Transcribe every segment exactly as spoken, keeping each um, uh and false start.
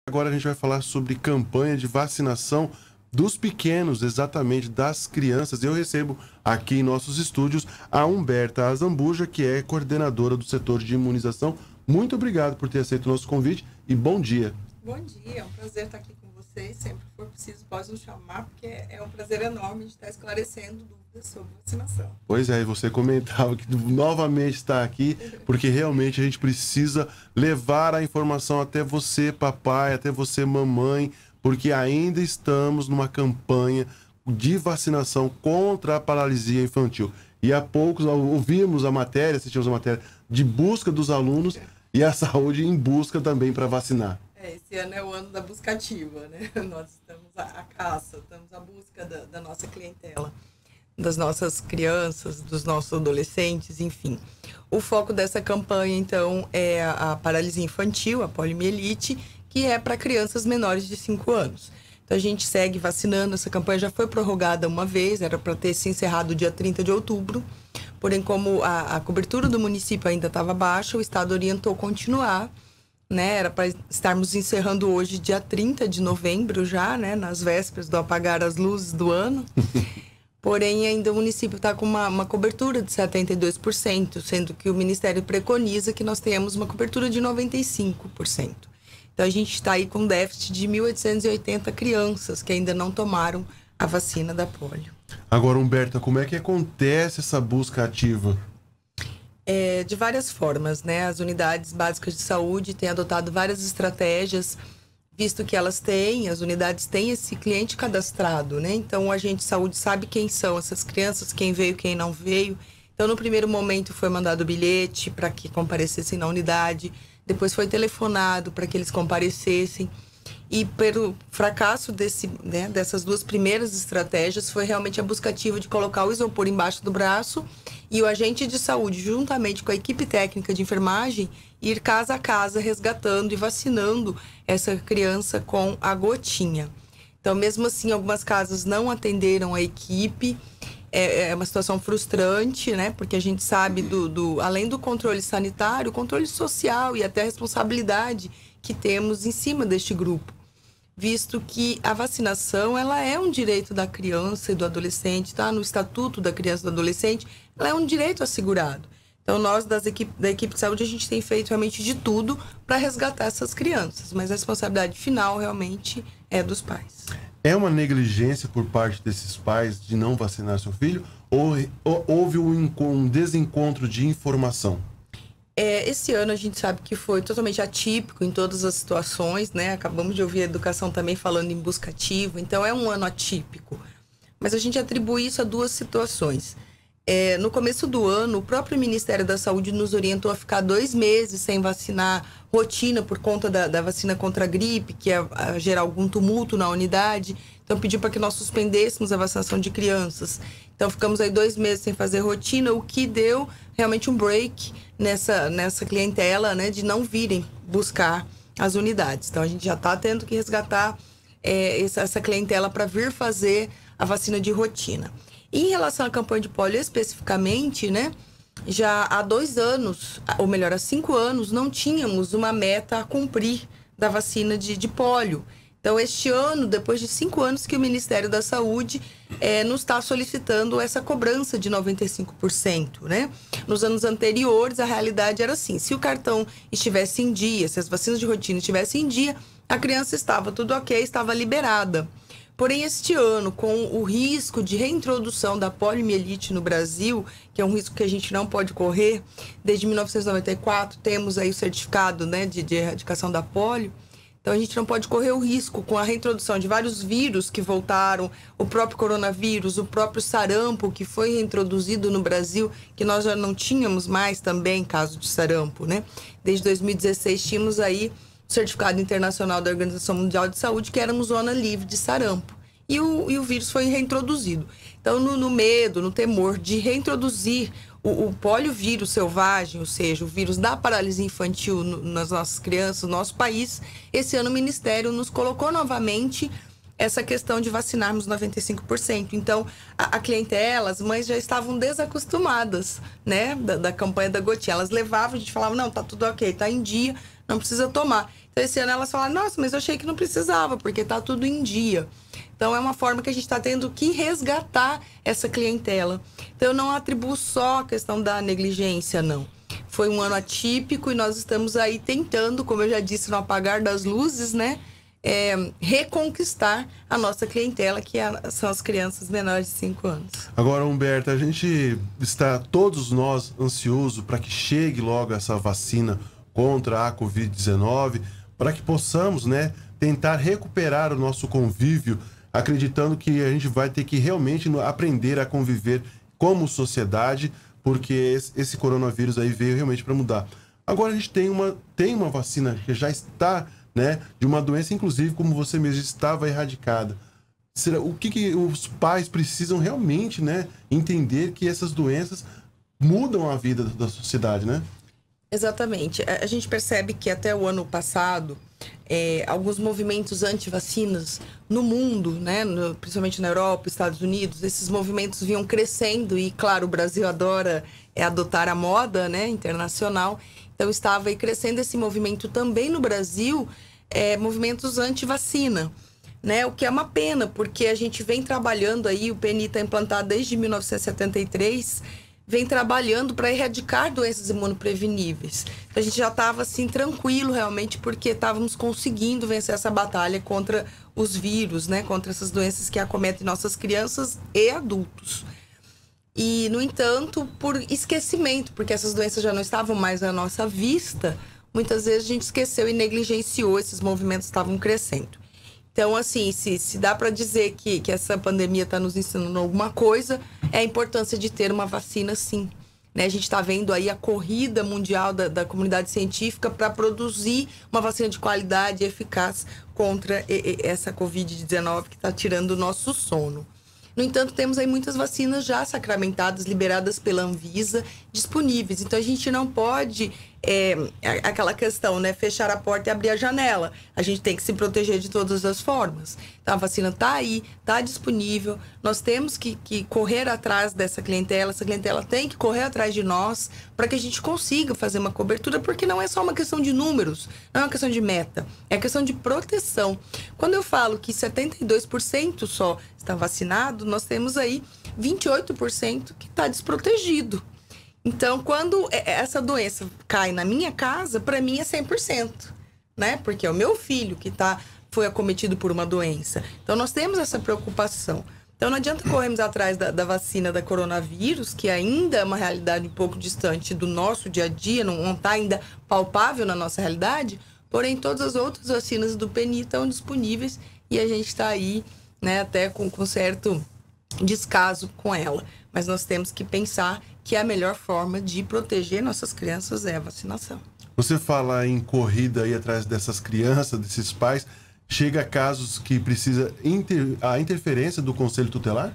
Agora a gente vai falar sobre campanha de vacinação dos pequenos, exatamente, das crianças. Eu recebo aqui em nossos estúdios a Humberta Azambuja, que é coordenadora do setor de imunização. Muito obrigado por ter aceito o nosso convite e bom dia. Bom dia, é um prazer estar aqui com vocês. Sempre que for preciso, pode nos chamar, porque é um prazer enorme de estar esclarecendo dúvidas sobre vacinação. Pois é, e você comentava que novamente está aqui, porque realmente a gente precisa levar a informação até você, papai, até você, mamãe, porque ainda estamos numa campanha de vacinação contra a paralisia infantil. E há poucos ouvimos a matéria, assistimos a matéria de busca dos alunos e a saúde em busca também para vacinar. É, esse ano é o ano da busca ativa, né? Nós estamos à, à caça, estamos à busca da, da nossa clientela, das nossas crianças, dos nossos adolescentes, enfim. O foco dessa campanha, então, é a, a paralisia infantil, a poliomielite, que é para crianças menores de cinco anos. Então, a gente segue vacinando. Essa campanha já foi prorrogada uma vez, era para ter se encerrado dia trinta de outubro. Porém, como a, a cobertura do município ainda estava baixa, o Estado orientou continuar, né? Era para estarmos encerrando hoje, dia trinta de novembro já, né? Nas vésperas do apagar as luzes do ano. Porém, ainda o município está com uma, uma cobertura de setenta e dois por cento, sendo que o Ministério preconiza que nós tenhamos uma cobertura de noventa e cinco por cento. Então, a gente está aí com um déficit de mil oitocentas e oitenta crianças que ainda não tomaram a vacina da polio. Agora, Humberta, como é que acontece essa busca ativa? É, de várias formas, né? As unidades básicas de saúde têm adotado várias estratégias, visto que elas têm, as unidades têm esse cliente cadastrado, né? Então, o agente de saúde sabe quem são essas crianças, quem veio, quem não veio. Então, no primeiro momento, foi mandado o bilhete para que comparecessem na unidade. Depois foi telefonado para que eles comparecessem. E pelo fracasso desse, né, dessas duas primeiras estratégias, foi realmente a busca ativa de colocar o isopor embaixo do braço e o agente de saúde, juntamente com a equipe técnica de enfermagem, ir casa a casa resgatando e vacinando essa criança com a gotinha. Então, mesmo assim, algumas casas não atenderam a equipe. É, é uma situação frustrante, né? Porque a gente sabe, do, do, além do controle sanitário, o controle social e até a responsabilidade que temos em cima deste grupo. Visto que a vacinação, ela é um direito da criança e do adolescente, tá? No Estatuto da Criança e do Adolescente, ela é um direito assegurado. Então, nós das equipe, da equipe de saúde, a gente tem feito realmente de tudo para resgatar essas crianças. Mas a responsabilidade final, realmente, é dos pais. É uma negligência por parte desses pais de não vacinar seu filho? Ou, ou houve um, um desencontro de informação? É, esse ano a gente sabe que foi totalmente atípico em todas as situações, né? Acabamos de ouvir a educação também falando em busca ativa, então é um ano atípico. Mas a gente atribui isso a duas situações. É, no começo do ano, o próprio Ministério da Saúde nos orientou a ficar dois meses sem vacinar rotina por conta da, da vacina contra a gripe, que ia a gerar algum tumulto na unidade. Então, pediu para que nós suspendêssemos a vacinação de crianças. Então, ficamos aí dois meses sem fazer rotina, o que deu realmente um break nessa, nessa clientela, né, de não virem buscar as unidades. Então, a gente já está tendo que resgatar é, essa, essa clientela para vir fazer a vacina de rotina. Em relação à campanha de polio especificamente, né, já há dois anos, ou melhor, há cinco anos, não tínhamos uma meta a cumprir da vacina de, de polio. Então, este ano, depois de cinco anos que o Ministério da Saúde é, nos está solicitando essa cobrança de noventa e cinco por cento, né? Nos anos anteriores, a realidade era assim, se o cartão estivesse em dia, se as vacinas de rotina estivessem em dia, a criança estava tudo ok, estava liberada. Porém, este ano, com o risco de reintrodução da poliomielite no Brasil, que é um risco que a gente não pode correr, desde mil novecentos e noventa e quatro temos aí o certificado, né, de, de erradicação da polio, então a gente não pode correr o risco com a reintrodução de vários vírus que voltaram, o próprio coronavírus, o próprio sarampo que foi reintroduzido no Brasil, que nós já não tínhamos mais também caso de sarampo, né? Desde dois mil e dezesseis tínhamos aí certificado internacional da Organização Mundial de Saúde, que éramos zona livre de sarampo. E o, e o vírus foi reintroduzido. Então, no, no medo, no temor de reintroduzir o, o poliovírus selvagem, ou seja, o vírus da paralisia infantil no, nas nossas crianças, no nosso país, esse ano o Ministério nos colocou novamente essa questão de vacinarmos noventa e cinco por cento. Então, a, a clientela, as mães já estavam desacostumadas, né, da, da campanha da gotinha. Elas levavam, a gente falava, não, tá tudo ok, tá em dia, não precisa tomar. Então, esse ano elas falaram, nossa, mas eu achei que não precisava, porque tá tudo em dia. Então, é uma forma que a gente está tendo que resgatar essa clientela. Então, eu não atribuo só a questão da negligência, não. Foi um ano atípico e nós estamos aí tentando, como eu já disse, no apagar das luzes, né? É, reconquistar a nossa clientela, que é, são as crianças menores de cinco anos. Agora, Humberto, a gente está, todos nós, ansiosos para que chegue logo essa vacina contra a covid dezenove, para que possamos, né, tentar recuperar o nosso convívio, acreditando que a gente vai ter que realmente aprender a conviver como sociedade, porque esse, esse coronavírus aí veio realmente para mudar. Agora a gente tem uma, tem uma vacina que já está, né, de uma doença, inclusive, como você mesmo estava erradicada. Será, o que, que os pais precisam realmente, né, entender que essas doenças mudam a vida da sociedade, né? Exatamente. A gente percebe que até o ano passado, é, alguns movimentos anti-vacinas no mundo, né, no, principalmente na Europa, Estados Unidos, esses movimentos vinham crescendo e, claro, o Brasil adora é, adotar a moda, né, internacional. Então, estava aí crescendo esse movimento também no Brasil, é, movimentos anti-vacina, né, o que é uma pena, porque a gente vem trabalhando aí, o P N I está implantado desde mil novecentos e setenta e três, vem trabalhando para erradicar doenças imunopreveníveis. Então, a gente já estava assim tranquilo realmente, porque estávamos conseguindo vencer essa batalha contra os vírus, né? Contra essas doenças que acometem nossas crianças e adultos. E, no entanto, por esquecimento, porque essas doenças já não estavam mais à nossa vista, muitas vezes a gente esqueceu e negligenciou, esses movimentos estavam crescendo. Então, assim, se, se dá para dizer que, que essa pandemia está nos ensinando alguma coisa, é a importância de ter uma vacina, sim. Né? A gente está vendo aí a corrida mundial da, da comunidade científica para produzir uma vacina de qualidade e eficaz contra e, e, essa covid dezenove que está tirando o nosso sono. No entanto, temos aí muitas vacinas já sacramentadas, liberadas pela Anvisa, disponíveis. Então, a gente não pode, é, aquela questão, né, fechar a porta e abrir a janela. A gente tem que se proteger de todas as formas. Então, a vacina está aí, está disponível. Nós temos que, que correr atrás dessa clientela. Essa clientela tem que correr atrás de nós para que a gente consiga fazer uma cobertura, porque não é só uma questão de números, não é uma questão de meta, é uma questão de proteção. Quando eu falo que setenta e dois por cento só está vacinado, nós temos aí vinte e oito por cento que está desprotegido. Então, quando essa doença cai na minha casa, para mim é cem por cento, né? Porque é o meu filho que tá, foi acometido por uma doença. Então, nós temos essa preocupação. Então, não adianta corrermos atrás da, da vacina da coronavírus, que ainda é uma realidade um pouco distante do nosso dia a dia, não está ainda palpável na nossa realidade, porém, todas as outras vacinas do P N I estão disponíveis e a gente está aí, né, até com, com certo descaso com ela. Mas nós temos que pensar que a melhor forma de proteger nossas crianças é a vacinação. Você fala em corrida aí atrás dessas crianças, desses pais, chega a casos que precisa inter... a interferência do Conselho Tutelar?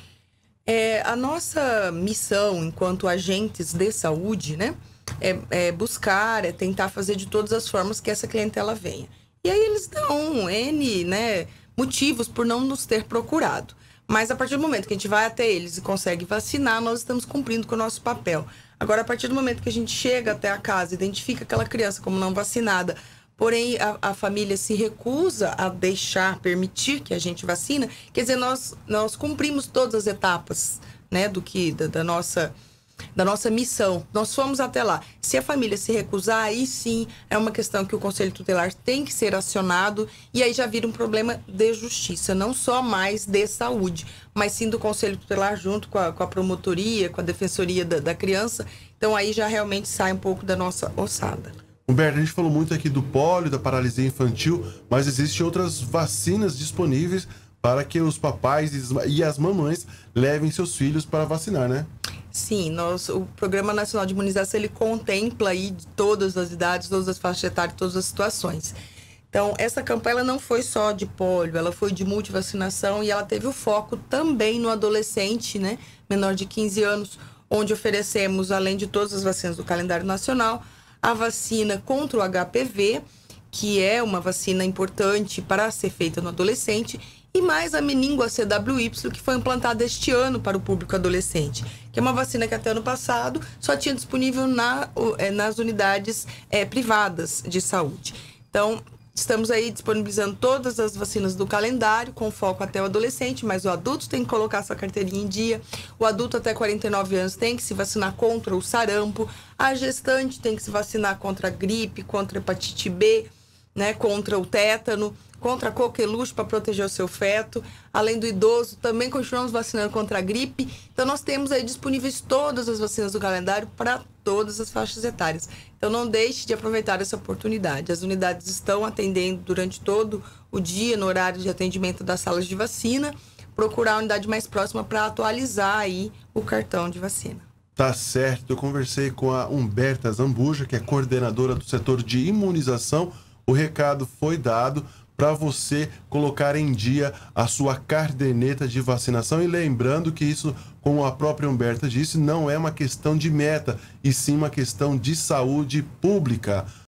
É, a nossa missão enquanto agentes de saúde, né, é, é buscar, é tentar fazer de todas as formas que essa clientela venha. E aí eles dão N, né, motivos por não nos ter procurado. Mas a partir do momento que a gente vai até eles e consegue vacinar, nós estamos cumprindo com o nosso papel. Agora, a partir do momento que a gente chega até a casa, identifica aquela criança como não vacinada, porém a, a família se recusa a deixar, permitir que a gente vacina, quer dizer, nós, nós cumprimos todas as etapas, né, do que, da, da nossa... da nossa missão, nós fomos até lá. Se a família se recusar, aí sim é uma questão que o Conselho Tutelar tem que ser acionado e aí já vira um problema de justiça, não só mais de saúde, mas sim do Conselho Tutelar junto com a, com a promotoria, com a defensoria da, da criança. Então aí já realmente sai um pouco da nossa ossada. Humberto, a gente falou muito aqui do pólio, da paralisia infantil, mas existem outras vacinas disponíveis para que os papais e as mamães levem seus filhos para vacinar, né? Sim, nós, o Programa Nacional de Imunização, ele contempla aí todas as idades, todas as faixas etárias, todas as situações. Então, essa campanha ela não foi só de pólio, ela foi de multivacinação e ela teve o foco também no adolescente, né, menor de quinze anos, onde oferecemos, além de todas as vacinas do calendário nacional, a vacina contra o H P V, que é uma vacina importante para ser feita no adolescente, e mais a meningo A C W Y, que foi implantada este ano para o público adolescente, que é uma vacina que até ano passado só tinha disponível na, nas unidades é, privadas de saúde. Então, estamos aí disponibilizando todas as vacinas do calendário, com foco até o adolescente, mas o adulto tem que colocar sua carteirinha em dia. O adulto até quarenta e nove anos tem que se vacinar contra o sarampo. A gestante tem que se vacinar contra a gripe, contra a hepatite B, né, contra o tétano, contra a coqueluche para proteger o seu feto. Além do idoso, também continuamos vacinando contra a gripe. Então, nós temos aí disponíveis todas as vacinas do calendário para todas as faixas etárias. Então, não deixe de aproveitar essa oportunidade. As unidades estão atendendo durante todo o dia, no horário de atendimento das salas de vacina. Procurar a unidade mais próxima para atualizar aí o cartão de vacina. Tá certo. Eu conversei com a Humberta Zambuja, que é coordenadora do setor de imunização. O recado foi dado para você colocar em dia a sua caderneta de vacinação. E lembrando que isso, como a própria Humberta disse, não é uma questão de meta, e sim uma questão de saúde pública.